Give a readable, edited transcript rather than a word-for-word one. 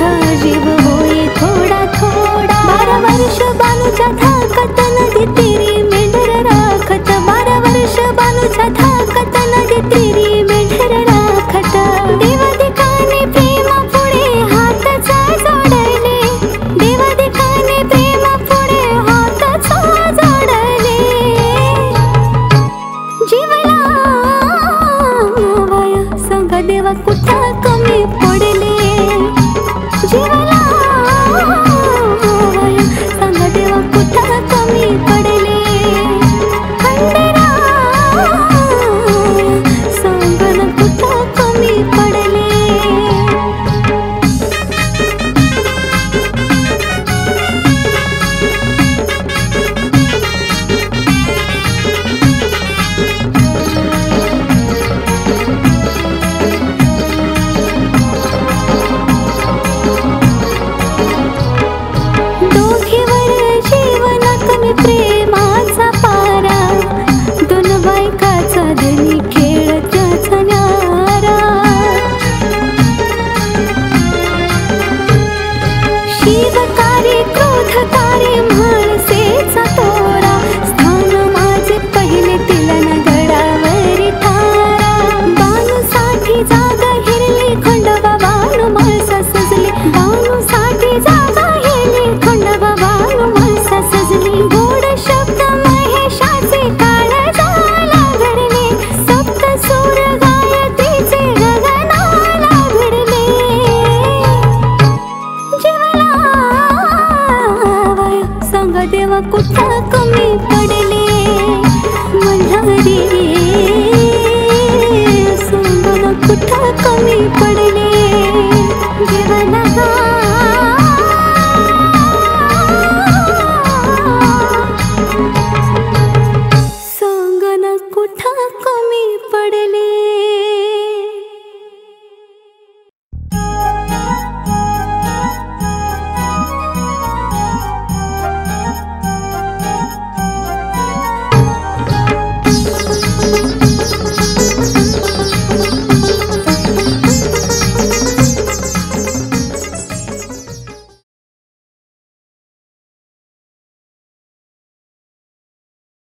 जीव होई थोडा थोडा। 12 वर्ष बानूच्या थाकत नदी तिरी मेंढर राखत। 12 वर्ष बानूच्या थाकत नदी तिरी मेंढर राखत। देवादिकाने प्रेम पुढे हातच जोडले। देवादिकाने प्रेम पुढे हातच जोडले। जीवला वया संग देवा कुठा कमी पडले। जीवला वया संग देवा कुठा कमी पडले। खंडेरा संगन कुठा कमी पडले। दोघीवर जीवन कमी प्रेमाचा पारा। दोन बायकाचा धनी खेळ त्याचा न्यारा। शिवकारी क्रोधकारी माणसेचा तोरा। स्थान माझे पहिले तिला न गडावरी थारा। बानूसाठी जागा हिरली खंडोबा बानू म्हाळसा सजली। बानूसाठी जागा हिरली खंडोबा बानू म्हाळसा सजली। गोड शब्द महेशाचे काळजाला घडले। सप्त सूर गायत्रीचे गगनाला भिडले। जीवला वया संग देवा कुठा कमी पडले। मल्हारी संगन कुठा कमी पडले। जीवना